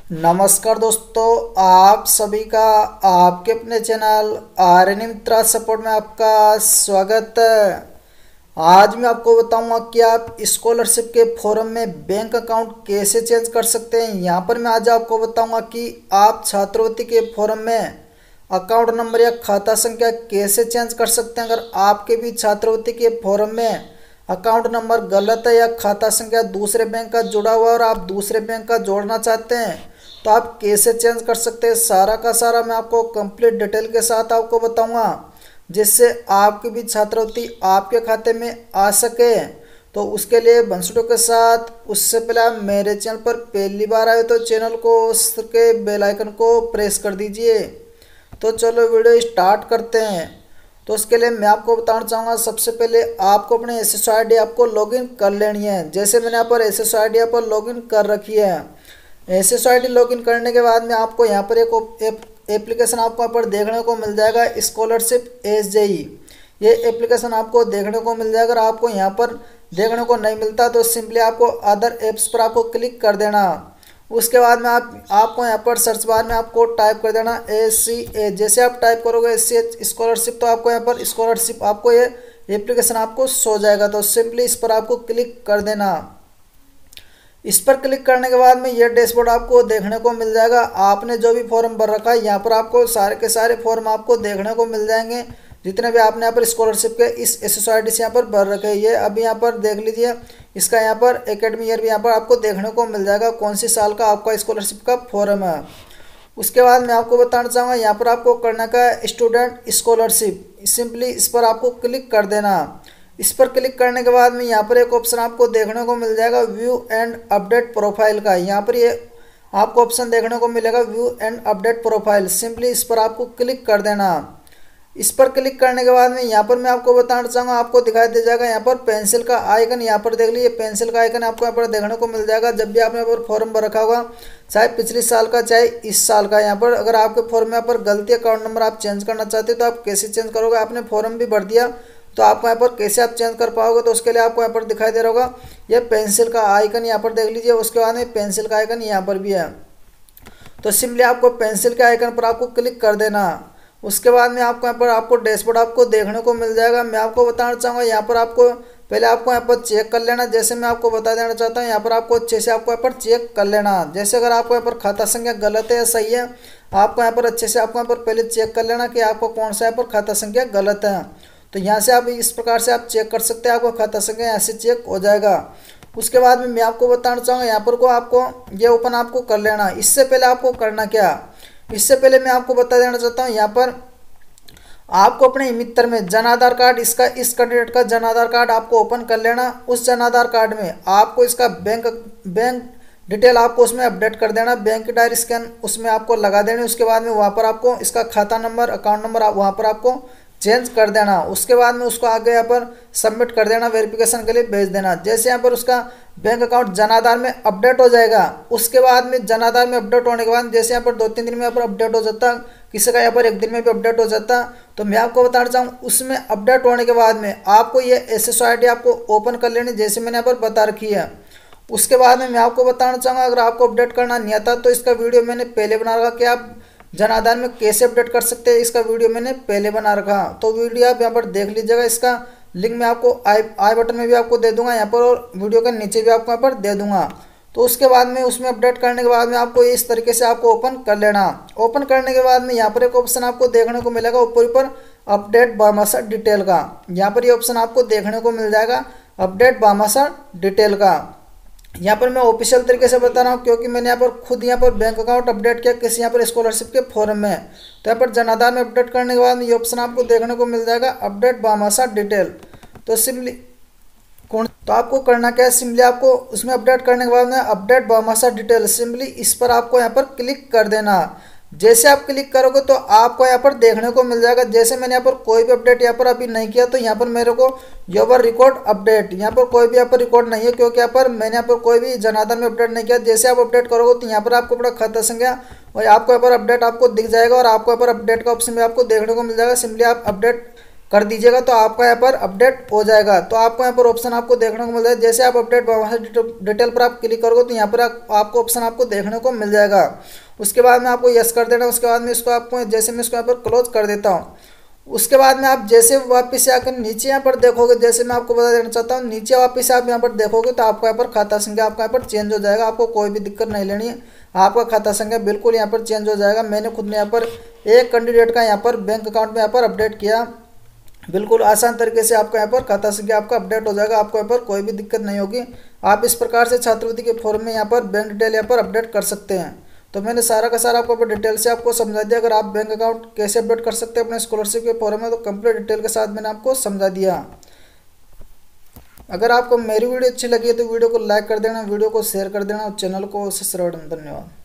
नमस्कार दोस्तों, आप सभी का आपके अपने चैनल आर्यन मित्रा सपोर्ट में आपका स्वागत है। आज मैं आपको बताऊंगा कि आप स्कॉलरशिप के फॉर्म में बैंक अकाउंट कैसे चेंज कर सकते हैं। यहाँ पर मैं आज आपको बताऊंगा कि आप छात्रवृत्ति के फॉर्म में अकाउंट नंबर या खाता संख्या कैसे चेंज कर सकते हैं। अगर आपके भी छात्रवृत्ति के फॉर्म में अकाउंट नंबर गलत है या खाता संख्या दूसरे बैंक का जुड़ा हुआ है और आप दूसरे बैंक का जोड़ना चाहते हैं तो आप कैसे चेंज कर सकते हैं, सारा का सारा मैं आपको कंप्लीट डिटेल के साथ आपको बताऊंगा, जिससे आपकी भी छात्रवृत्ति आपके खाते में आ सके। तो उसके लिए बंसुटों के साथ उससे पहले आप मेरे चैनल पर पहली बार आए तो चैनल को उसके बेल आइकन को प्रेस कर दीजिए। तो चलो वीडियो स्टार्ट करते हैं। तो उसके लिए मैं आपको बताना चाहूँगा, सबसे पहले आपको अपने SSO ID आपको लॉगिन कर लेनी है। जैसे मैंने यहाँ पर SSO ID पर लॉगिन कर रखी है। SSO ID लॉगिन करने के बाद में आपको यहाँ पर एक एप्लीकेशन आपको यहाँ पर देखने को मिल जाएगा, स्कॉलरशिप SJE। ये एप्लीकेशन आपको देखने को मिल जाएगा। अगर आपको यहाँ पर देखने को नहीं मिलता तो सिंपली आपको अदर ऐप्स पर आपको क्लिक कर देना। उसके बाद में आपको यहाँ पर सर्च बार में आपको टाइप कर देना SCH। जैसे आप टाइप करोगे SCH स्कॉलरशिप तो आपको यहाँ पर स्कॉलरशिप आपको ये एप्लीकेशन आपको शो जाएगा। तो सिंपली इस पर आपको क्लिक कर देना। इस पर क्लिक करने के बाद में ये डैशबोर्ड आपको देखने को मिल जाएगा। आपने जो भी फॉर्म भर रखा है यहाँ पर आपको सारे के सारे फॉर्म आपको देखने को मिल जाएंगे, जितने भी आपने यहाँ पर स्कॉलरशिप के इस SSO ID से यहाँ पर भर रखे हैं। ये अभी यहाँ पर देख लीजिए, इसका यहाँ पर एकेडमी ईयर भी यहाँ पर आपको देखने को मिल जाएगा, कौन सी साल का आपका स्कॉलरशिप का फॉर्म है। उसके बाद मैं आपको बताना चाहूँगा, यहाँ पर आपको करना का स्टूडेंट स्कॉलरशिप, सिंपली इस पर आपको क्लिक कर देना। इस पर क्लिक करने के बाद में यहाँ पर एक ऑप्शन आपको देखने को मिल जाएगा व्यू एंड अपडेट प्रोफाइल का। यहाँ पर ये आपको ऑप्शन देखने को मिलेगा view and update profile. Simply इस पर आपको क्लिक कर देना। इस पर क्लिक करने के बाद में यहाँ पर मैं आपको बताना चाहूँगा, आपको दिखाई दे जाएगा यहाँ पर पेंसिल का आइकन। यहाँ पर देख लीजिए, पेंसिल का आइकन आपको यहाँ पर देखने को मिल जाएगा। जब भी आपने यहाँ पर फॉर्म भर रखा होगा, चाहे पिछले साल का चाहे इस साल का, यहाँ पर अगर आपके फॉर्म में यहाँ पर गलती अकाउंट नंबर आप चेंज करना चाहते हो तो आप कैसे चेंज करोगे। आपने फॉर्म भी भर दिया तो आपको यहाँ पर कैसे आप चेंज कर पाओगे, तो उसके लिए आपको यहाँ पर दिखाई दे रहा होगा ये पेंसिल का आइकन, यहाँ पर देख लीजिए। उसके बाद में पेंसिल का आइकन यहाँ पर भी है। तो सिंपली आपको पेंसिल के आइकन पर आपको क्लिक कर देना। उसके बाद में आपको यहाँ पर आपको डैशबोर्ड आपको देखने को मिल जाएगा। मैं आपको बताना चाहूँगा, यहाँ पर आपको पहले आपको यहाँ पर चेक कर लेना। जैसे मैं आपको बता देना चाहता हूँ, यहाँ पर आपको अच्छे से आपको यहाँ पर चेक कर लेना। जैसे अगर आपको यहाँ पर खाता संख्या गलत है या सही है, आपको यहाँ पर अच्छे से आपको यहाँ पर पहले चेक कर लेना कि आपको कौन सा यहाँ पर खाता संख्या गलत है। तो यहाँ से आप इस प्रकार से आप चेक कर सकते हैं, आपको खाता संख्या यहाँ से चेक हो जाएगा। उसके बाद में मैं आपको बताना चाहूँगा, यहाँ पर को आपको ये ओपन आपको कर लेना। इससे पहले आपको करना क्या, इससे पहले मैं आपको बता देना चाहता हूँ, यहाँ पर आपको अपने मित्र में जन आधार कार्ड, इसका इस कैंडिडेट का जन आधार कार्ड आपको ओपन कर लेना। उस जन आधार कार्ड में आपको इसका बैंक डिटेल आपको उसमें अपडेट कर देना, बैंक की डायरी स्कैन उसमें आपको लगा देनी। उसके बाद में वहाँ पर आपको इसका खाता नंबर अकाउंट नंबर वहाँ पर आपको चेंज कर देना। उसके बाद में उसको आगे यहाँ पर सबमिट कर देना, वेरिफिकेशन के लिए भेज देना। जैसे यहाँ पर उसका बैंक अकाउंट जन आधार में अपडेट हो जाएगा, उसके बाद में जन आधार में अपडेट होने के बाद जैसे यहाँ पर 2-3 दिन में यहाँ पर अपडेट हो जाता, किसी का यहाँ पर 1 दिन में भी अपडेट हो जाता, तो मैं आपको बताना चाहूँ उसमें अपडेट होने के बाद में आपको ये SSO ID आपको ओपन कर लेनी, जैसे मैंने यहाँ पर बता रखी है। उसके बाद में मैं आपको बताना चाहूँगा, अगर आपको अपडेट करना नहीं आता तो इसका वीडियो मैंने पहले बना रखा कि आप जन आधार में कैसे अपडेट कर सकते हैं, इसका वीडियो मैंने पहले बना रखा। तो वीडियो आप यहाँ पर देख लीजिएगा, इसका लिंक मैं आपको आई बटन में भी आपको दे दूंगा यहाँ पर, और वीडियो के नीचे भी आपको यहाँ पर दे दूंगा। तो उसके बाद में उसमें अपडेट करने के बाद में आपको इस तरीके से आपको ओपन कर लेना। ओपन करने के बाद में यहाँ पर एक ऑप्शन आपको देखने को मिलेगा ऊपर अपडेट बायोमेट्रिक डिटेल का। यहाँ पर ये ऑप्शन आपको देखने को मिल जाएगा अपडेट बायोमेट्रिक डिटेल का। यहाँ पर मैं ऑफिशियल तरीके से बता रहा हूँ, क्योंकि मैंने यहाँ पर खुद यहाँ पर बैंक अकाउंट अपडेट किया किसी यहाँ पर स्कॉलरशिप के फॉर्म में। तो यहाँ पर जन आधार में अपडेट करने के बाद में ये ऑप्शन आपको देखने को मिल जाएगा अपडेट बायोमेट्रिक डिटेल। तो सिंपली तो आपको करना क्या है, सिंपली आपको उसमें अपडेट करने के बाद में अपडेट बायोमेट्रिक डिटेल, सिंपली इस पर आपको यहाँ पर क्लिक कर देना। जैसे आप क्लिक करोगे तो आपको यहाँ पर देखने को मिल जाएगा, जैसे मैंने यहाँ पर कोई भी अपडेट यहाँ पर अभी नहीं किया तो यहाँ पर मेरे को योर रिकॉर्ड अपडेट, यहाँ पर कोई भी यहाँ पर रिकॉर्ड नहीं है, क्योंकि यहाँ पर मैंने यहाँ पर कोई भी जन आधार में अपडेट नहीं किया। जैसे आप अपडेट करोगे तो यहाँ पर आपको अपना खाता संख्या और आपको यहाँ पर अपडेट आपको दिख जाएगा, और आपको यहाँ पर अपडेट का ऑप्शन भी आपको देखने को मिल जाएगा। सिंपली आप अपडेट कर दीजिएगा तो आपका यहाँ पर अपडेट हो जाएगा। तो आपको यहाँ पर ऑप्शन आपको देखने को मिल जाएगा, जैसे आप अपडेट वहाँ से डिटेल पर आप क्लिक करोगे तो यहाँ पर आपको ऑप्शन आपको देखने को मिल जाएगा। उसके बाद में आपको यस कर देना। उसके बाद में इसको आपको जैसे मैं इसको यहाँ पर क्लोज कर देता हूँ। उसके बाद में आप जैसे वापस से आकर नीचे यहाँ पर देखोगे, जैसे मैं आपको बता देना चाहता हूँ, नीचे वापस से आप यहाँ पर देखोगे तो आपको यहाँ पर खाता संख्या आपका यहाँ पर चेंज हो जाएगा। आपको कोई भी दिक्कत नहीं लेनी है, आपका खाता संख्या बिल्कुल यहाँ पर चेंज हो जाएगा। मैंने खुद ने यहाँ पर एक कैंडिडेट का यहाँ पर बैंक अकाउंट में यहाँ पर अपडेट किया, बिल्कुल आसान तरीके से आपका यहाँ पर खाता संख्या आपका अपडेट हो जाएगा। आपको यहाँ पर कोई भी दिक्कत नहीं होगी। आप इस प्रकार से छात्रवृत्ति के फॉर्म में यहाँ पर बैंक डिटेल यहाँ पर अपडेट कर सकते हैं। तो मैंने सारा का सारा आपको डिटेल से आपको समझा दिया। अगर आप बैंक अकाउंट कैसे अपडेट कर सकते हैं अपने स्कॉलरशिप के फॉर्म में, तो कंप्लीट डिटेल के साथ मैंने आपको समझा दिया। अगर आपको मेरी वीडियो अच्छी लगी है तो वीडियो को लाइक कर देना, वीडियो को शेयर कर देना और चैनल को सब्सक्राइब। धन्यवाद।